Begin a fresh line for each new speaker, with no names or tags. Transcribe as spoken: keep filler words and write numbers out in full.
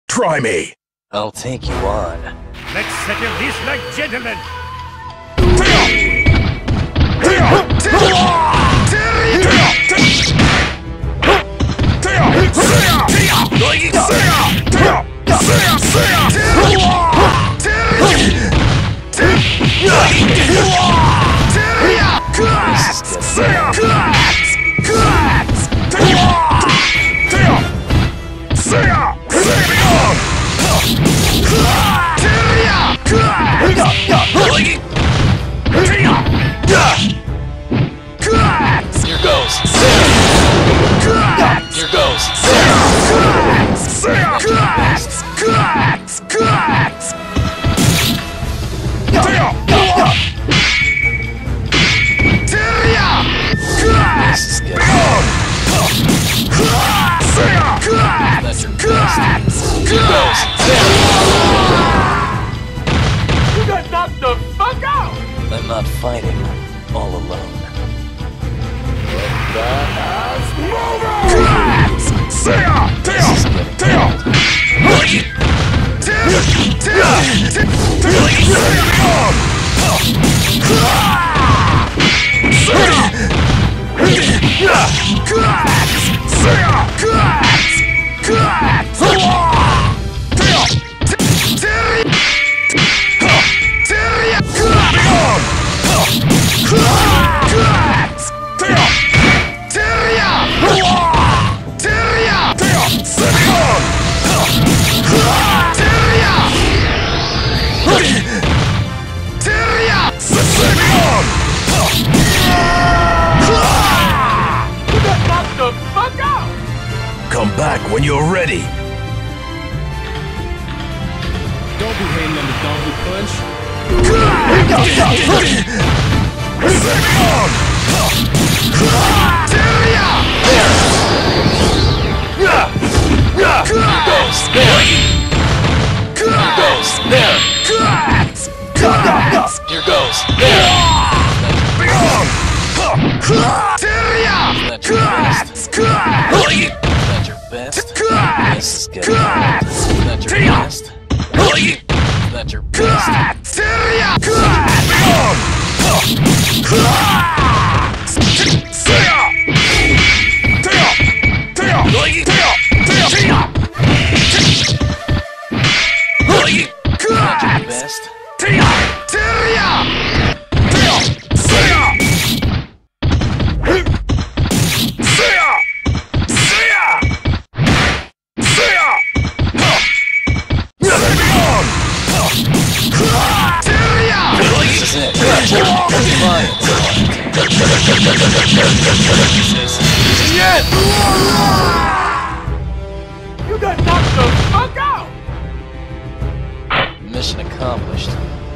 Try me.
I'll take you on.
Let's settle this like gentlemen.
Here goes. Here goes. This is good. That's your best. Here goes.
You got knocked the fuck out!
I'm not fighting all alone.
Come back when you're ready.
Don't be hating on the donkey punch.
Here goes. There. That's your best. That's your best. This is good. That's your best. That's your best.
You got knocked the fuck out!
Mission accomplished.